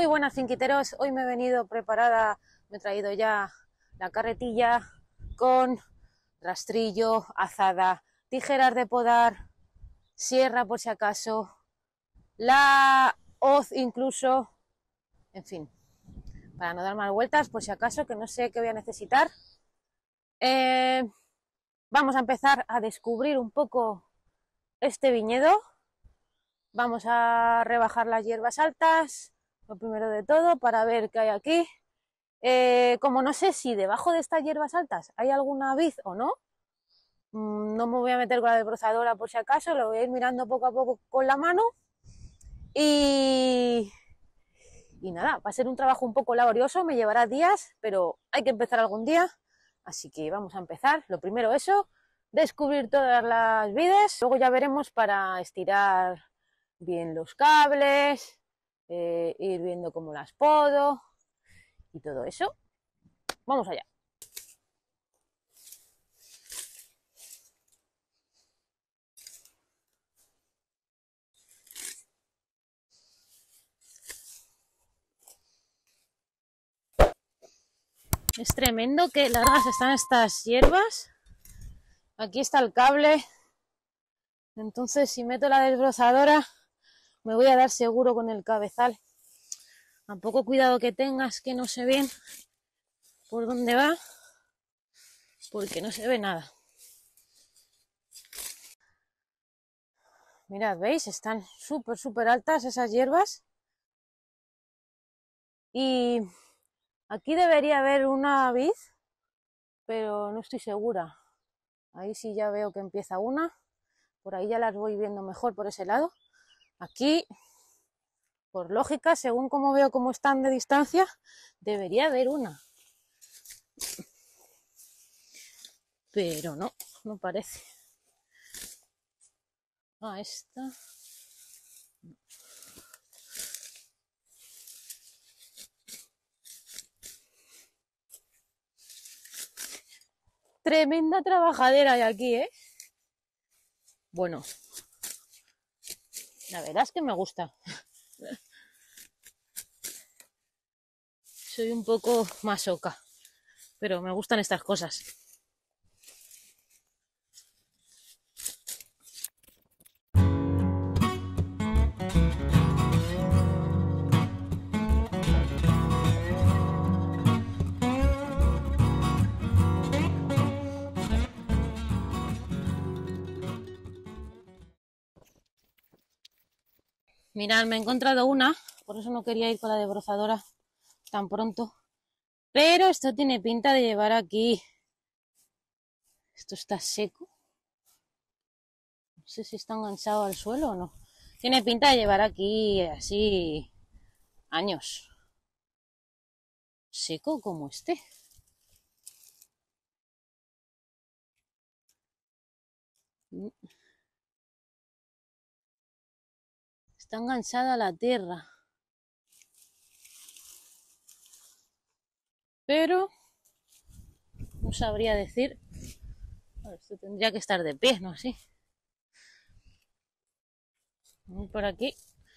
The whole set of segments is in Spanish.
buenas finquiteros, hoy me he venido preparada, me he traído ya la carretilla con rastrillo, azada, tijeras de podar, sierra por si acaso, la hoz incluso, en fin, para no dar más vueltas por si acaso, que no sé qué voy a necesitar. Vamos a empezar a descubrir un poco este viñedo. Vamos a rebajar las hierbas altas, lo primero de todo, para ver qué hay aquí. Como no sé si debajo de estas hierbas altas hay alguna vid o no, no me voy a meter con la desbrozadora por si acaso, lo voy a ir mirando poco a poco con la mano. Y nada, va a ser un trabajo un poco laborioso, me llevará días, pero hay que empezar algún día. Así que vamos a empezar. Lo primero eso, descubrir todas las vides, luego ya veremos para estirar bien los cables, ir viendo cómo las podo y todo eso. Vamos allá. Es tremendo que largas están estas hierbas. Aquí está el cable. Entonces, si meto la desbrozadora, me voy a dar seguro con el cabezal. Tampoco cuidado que tengas, que no se ven por dónde va, porque no se ve nada. Mirad, ¿veis? Están súper altas esas hierbas. Y aquí debería haber una vid, pero no estoy segura. Ahí sí ya veo que empieza una. Por ahí ya las voy viendo mejor por ese lado. Aquí, por lógica, según como veo cómo están de distancia, debería haber una. Pero no, no parece. Ah, esta. Tremenda trabajadera hay aquí, ¿eh? Bueno, la verdad es que me gusta. Soy un poco masoca, pero me gustan estas cosas. Mirad, me he encontrado una, por eso no quería ir con la desbrozadora tan pronto. Pero esto tiene pinta de llevar aquí. Esto está seco. No sé si está enganchado al suelo o no. Tiene pinta de llevar aquí así años. Seco como este. Está enganchada a la tierra. Pero no sabría decir. Esto tendría que estar de pie, ¿no? Así. Voy por aquí.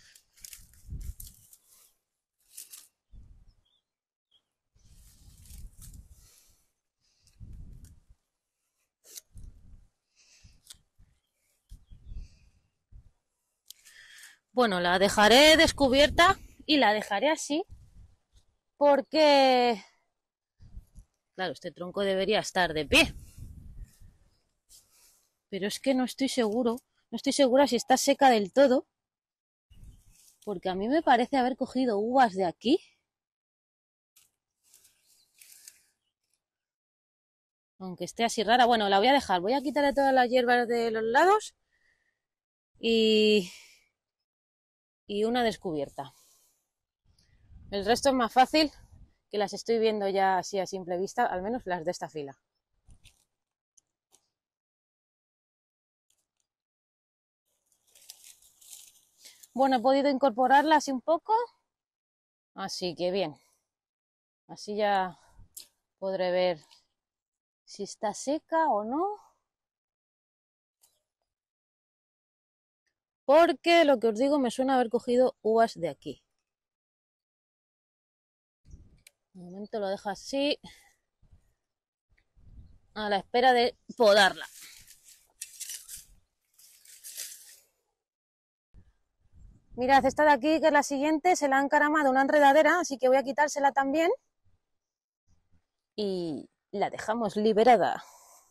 Bueno, la dejaré descubierta y la dejaré así porque, claro, este tronco debería estar de pie. Pero es que no estoy seguro, no estoy segura si está seca del todo, porque a mí me parece haber cogido uvas de aquí. Aunque esté así rara. Bueno, la voy a dejar. Voy a quitarle todas las hierbas de los lados y una descubierta. El resto es más fácil, que las estoy viendo ya así a simple vista, al menos las de esta fila. Bueno, he podido incorporarlas un poco, así que bien. Así ya podré ver si está seca o no. Porque lo que os digo, me suena haber cogido uvas de aquí. momento lo dejo así, a la espera de podarla. Mirad, esta de aquí, que es la siguiente, se la ha encaramado una enredadera, así que voy a quitársela también. Y la dejamos liberada.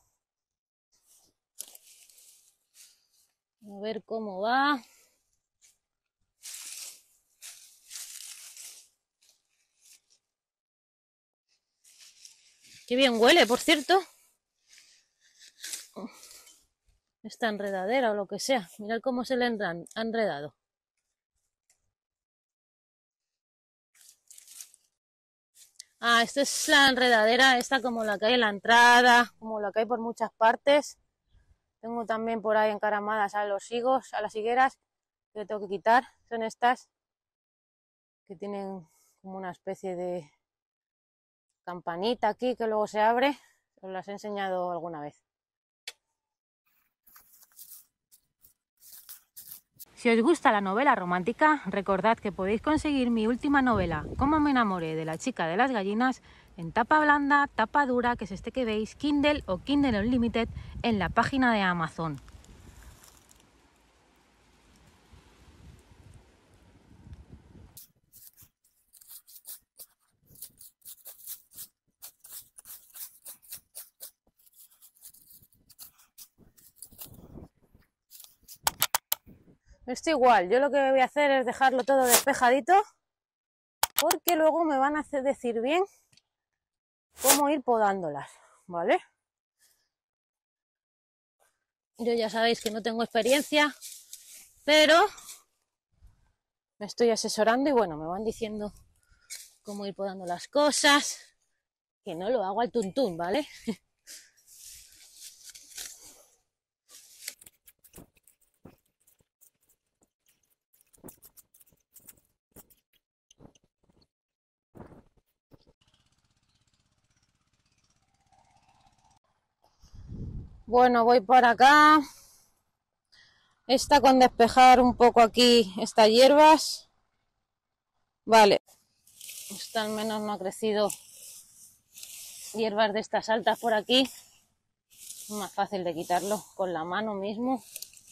A ver cómo va. Qué bien huele, por cierto. Esta enredadera o lo que sea. Mirad cómo se le ha enredado. Ah, esta es la enredadera, esta como la que hay en la entrada, como la que hay por muchas partes. Tengo también por ahí encaramadas a los higos, a las higueras, que tengo que quitar. Son estas que tienen como una especie de campanita aquí que luego se abre. Os las he enseñado alguna vez. Si os gusta la novela romántica, recordad que podéis conseguir mi última novela, Cómo me enamoré de la chica de las gallinas, en tapa blanda, tapa dura, que es este que veis, Kindle o Kindle Unlimited, en la página de Amazon. Esto igual, yo lo que voy a hacer es dejarlo todo despejadito, porque luego me van a hacer decir bien cómo ir podándolas, ¿vale? Yo ya sabéis que no tengo experiencia, pero me estoy asesorando y bueno, me van diciendo cómo ir podando las cosas, que no lo hago al tuntún, ¿vale? Bueno, voy por acá. Esta con despejar un poco aquí estas hierbas. Vale. Esta al menos no ha crecido hierbas de estas altas por aquí. Es más fácil de quitarlo con la mano mismo.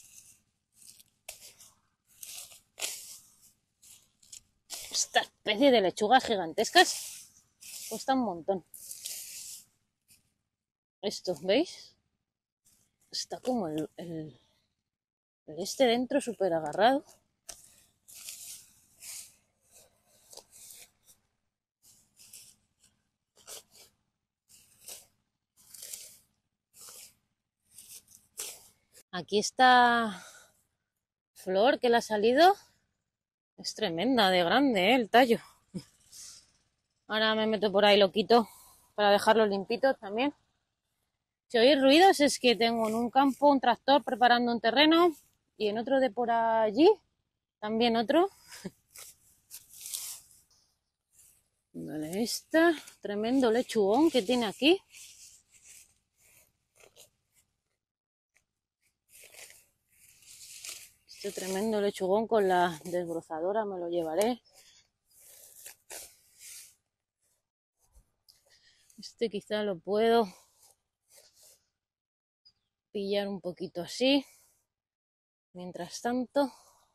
Esta especie de lechugas gigantescas cuesta un montón. Esto, ¿veis? Está como el este dentro súper agarrado. Aquí esta flor que le ha salido es tremenda de grande, el tallo. Ahora me meto por ahí, lo quito para dejarlo limpito también. Si oís ruidos es que tengo en un campo un tractor preparando un terreno y en otro de por allí también otro. Vale, esta, tremendo lechugón que tiene aquí. Este tremendo lechugón con la desbrozadora me lo llevaré. Este quizá lo puedo pillar un poquito así. Mientras tanto,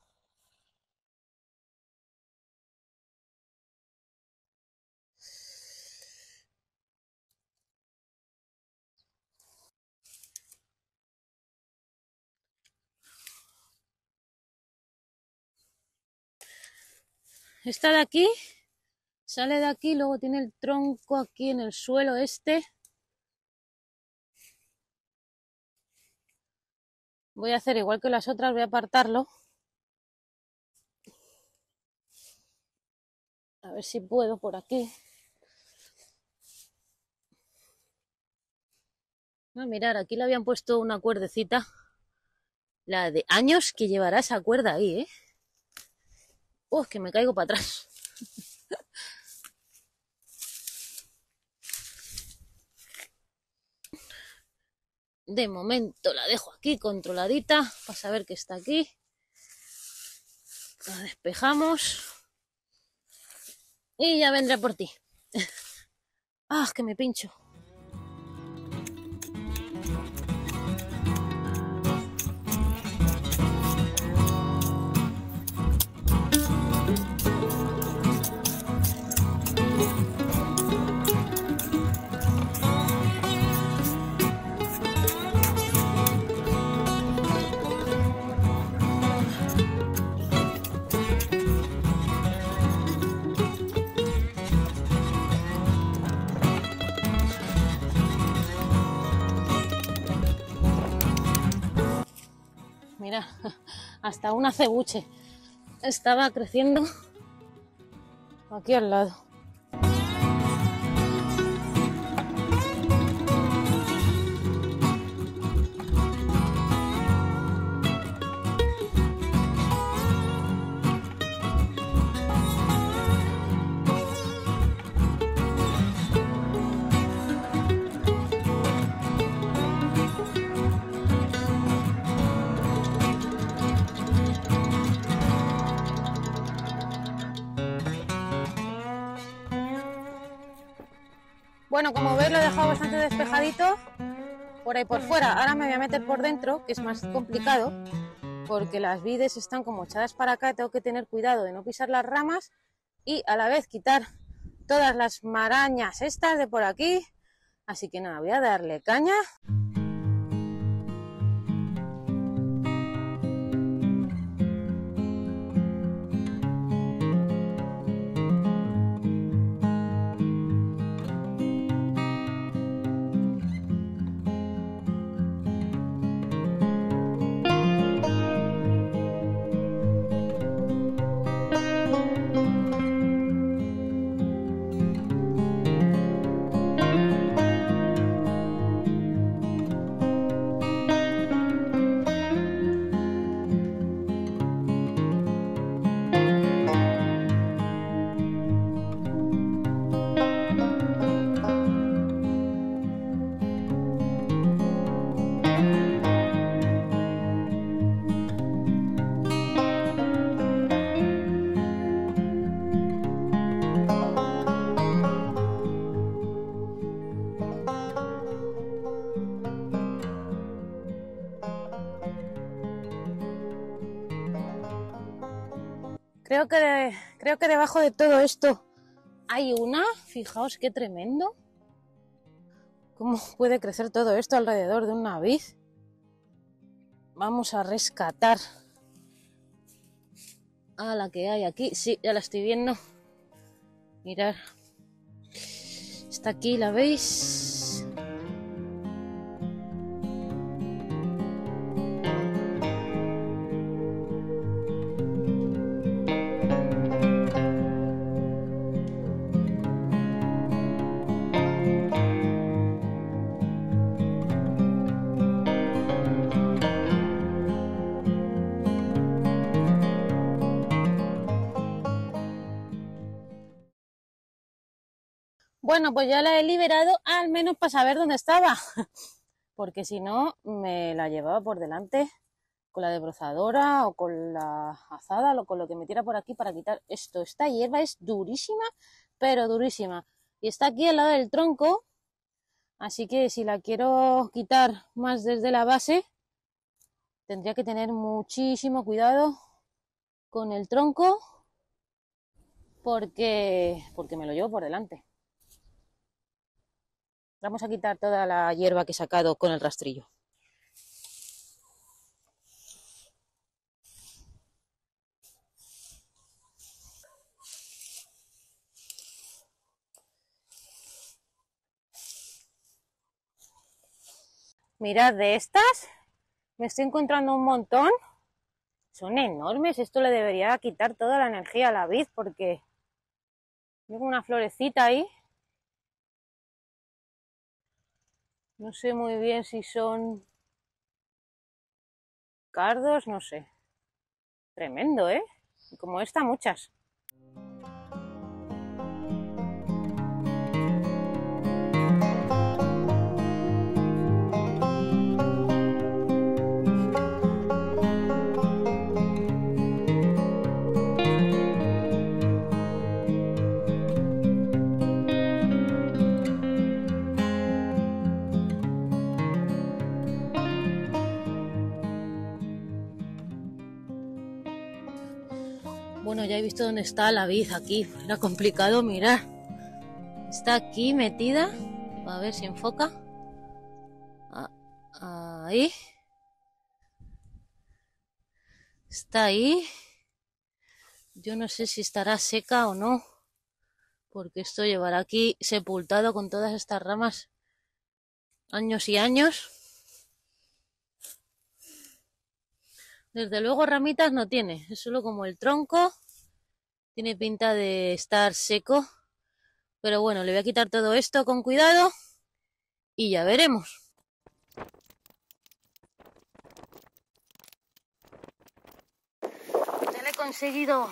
esta de aquí sale de aquí, luego tiene el tronco aquí en el suelo este. Voy a hacer igual que las otras, voy a apartarlo. A ver si puedo por aquí. No, mirar, aquí le habían puesto una cuerdecita. La de años que llevará esa cuerda ahí, ¿eh? Que me caigo para atrás. De momento la dejo aquí controladita para saber que está aquí. La despejamos. Y ya vendré por ti. ¡Ah, que me pincho! Mira, hasta un acebuche estaba creciendo aquí al lado. Bueno, como veis lo he dejado bastante despejadito por ahí por fuera. Ahora me voy a meter por dentro, que es más complicado, porque las vides están como echadas para acá. Tengo que tener cuidado de no pisar las ramas y a la vez quitar todas las marañas estas de por aquí. Así que nada, voy a darle caña. Creo que debajo de todo esto hay una. Fijaos qué tremendo. ¿Cómo puede crecer todo esto alrededor de una vid? Vamos a rescatar a la que hay aquí. Sí, ya la estoy viendo. Mirad. Está aquí, ¿la veis? Bueno, pues ya la he liberado, al menos para saber dónde estaba, porque si no me la llevaba por delante con la desbrozadora o con la azada o con lo que metiera por aquí para quitar esto. Esta hierba es durísima, pero durísima, y está aquí al lado del tronco, así que si la quiero quitar más desde la base, tendría que tener muchísimo cuidado con el tronco, porque me lo llevo por delante. Vamos a quitar toda la hierba que he sacado con el rastrillo. Mirad, de estas me estoy encontrando un montón. Son enormes. Esto le debería quitar toda la energía a la vid, porque tengo una florecita ahí. No sé muy bien si son cardos, no sé. Tremendo, ¿eh? Como esta, muchas. Bueno, ya he visto dónde está la vid aquí. Era complicado mirar. Está aquí metida. A ver si enfoca. Ahí. Está ahí. Yo no sé si estará seca o no. Porque esto llevará aquí sepultado con todas estas ramas años y años. Desde luego ramitas no tiene. Es solo como el tronco. Tiene pinta de estar seco. Pero bueno, le voy a quitar todo esto con cuidado. Y ya veremos. Ya le he conseguido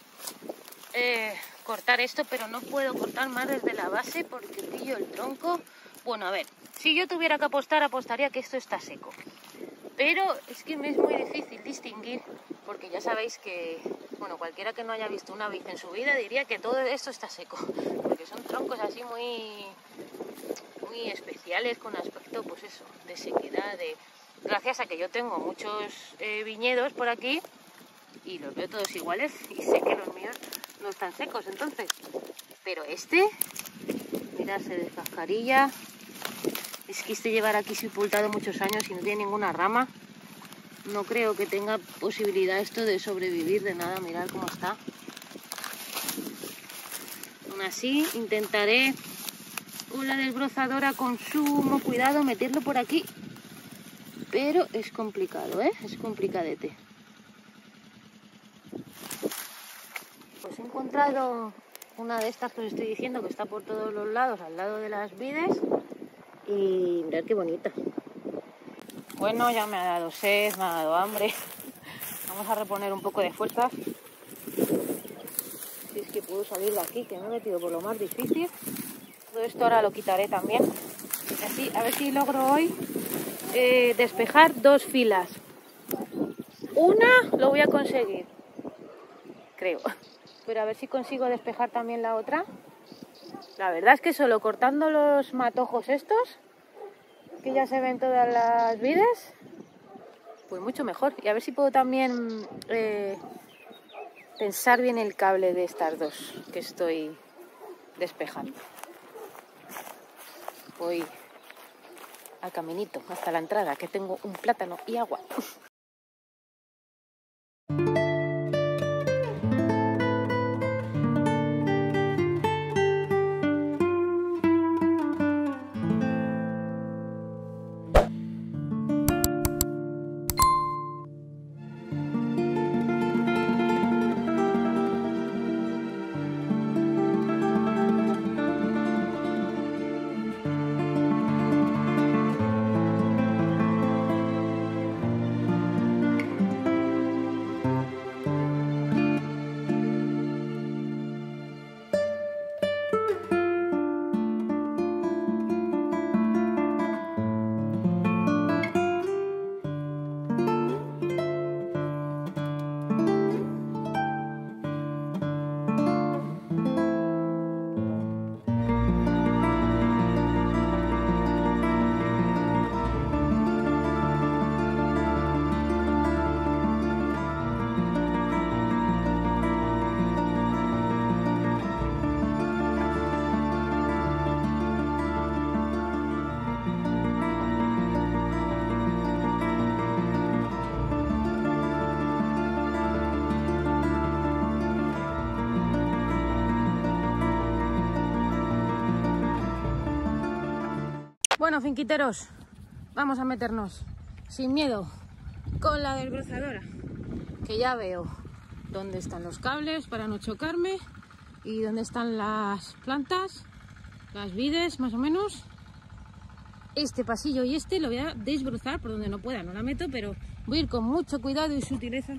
cortar esto, pero no puedo cortar más desde la base porque pillo el tronco. Bueno, a ver, si yo tuviera que apostar, apostaría que esto está seco. Pero es que me es muy difícil distinguir, porque ya sabéis que, bueno, cualquiera que no haya visto una vid en su vida diría que todo esto está seco, porque son troncos así muy especiales, con aspecto, pues eso, de sequedad, gracias a que yo tengo muchos viñedos por aquí y los veo todos iguales y sé que los míos no están secos, entonces. Pero este, mirad, se descascarilla. Es que este llevará aquí sepultado muchos años y no tiene ninguna rama. No creo que tenga posibilidad esto de sobrevivir de nada. Mirad cómo está. Aún así, intentaré con la desbrozadora con sumo cuidado meterlo por aquí. Pero es complicado, ¿eh? Es complicadete. Pues he encontrado una de estas que os estoy diciendo que está por todos los lados, al lado de las vides. Y mirad qué bonita. Bueno, ya me ha dado sed, me ha dado hambre. Vamos a reponer un poco de fuerzas. Si es que puedo salir de aquí, que me he metido por lo más difícil. Todo esto ahora lo quitaré también. Y así, a ver si logro hoy despejar 2 filas. Una lo voy a conseguir, creo. Pero a ver si consigo despejar también la otra. La verdad es que solo cortando los matojos estos, que ya se ven todas las vides, pues mucho mejor. Y a ver si puedo también tensar bien el cable de estas 2 que estoy despejando. Voy al caminito hasta la entrada, que tengo un plátano y agua. Bueno, finquiteros, vamos a meternos sin miedo con la desbrozadora, que ya veo dónde están los cables para no chocarme y dónde están las plantas, las vides más o menos. Este pasillo y este lo voy a desbrozar por donde no pueda, no la meto, pero voy a ir con mucho cuidado y sutileza.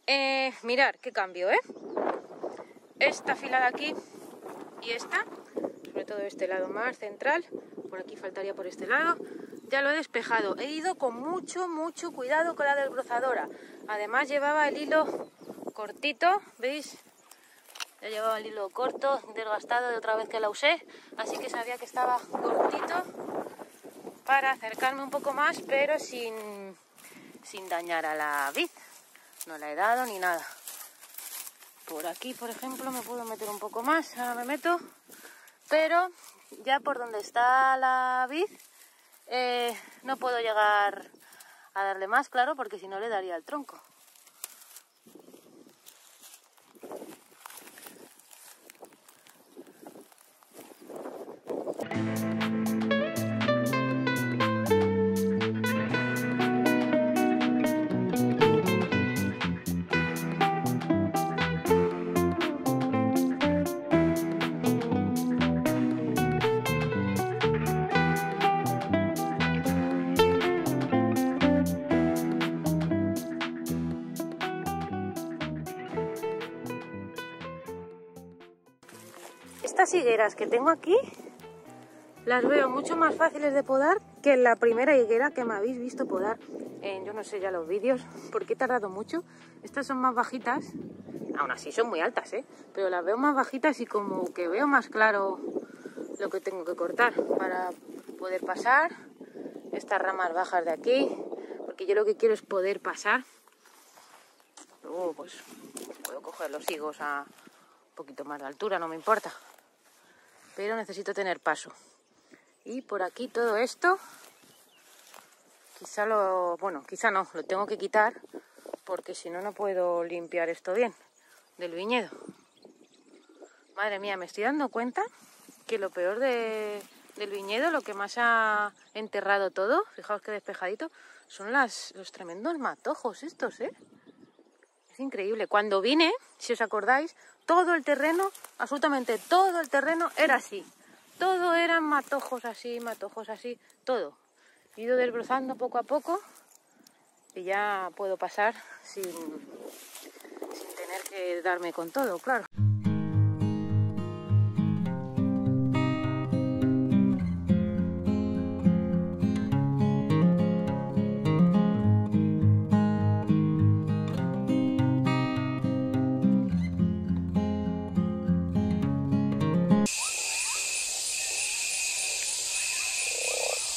Mirad qué cambio, ¿eh? Esta fila de aquí y esta, sobre todo este lado más central, por aquí faltaría por este lado, ya lo he despejado. He ido con mucho cuidado con la desbrozadora. Además llevaba el hilo cortito, ¿veis? Ya llevaba el hilo corto, desgastado de otra vez que la usé, así que sabía que estaba cortito para acercarme un poco más, pero sin dañar a la vid. No la he dado ni nada. Por aquí, por ejemplo, me puedo meter un poco más, ahora me meto, pero ya por donde está la vid no puedo llegar a darle más, claro, porque si no le daría al tronco. Estas higueras que tengo aquí las veo mucho más fáciles de podar que la primera higuera que me habéis visto podar en, yo no sé ya los vídeos, porque he tardado mucho. Estas son más bajitas, aún así son muy altas, pero las veo más bajitas y como que veo más claro lo que tengo que cortar para poder pasar estas ramas bajas de aquí, porque yo lo que quiero es poder pasar. Luego pues puedo coger los higos a un poquito más de altura, no me importa, pero necesito tener paso. Y por aquí todo esto, quizá no, lo tengo que quitar porque si no, no puedo limpiar esto bien del viñedo. Madre mía, me estoy dando cuenta que lo peor del viñedo, lo que más ha enterrado todo, fijaos que despejadito, son los tremendos matojos estos, Es increíble. Cuando vine, si os acordáis, todo el terreno, absolutamente todo el terreno era así. Todo eran matojos así, todo. He ido desbrozando poco a poco y ya puedo pasar sin tener que darme con todo, claro.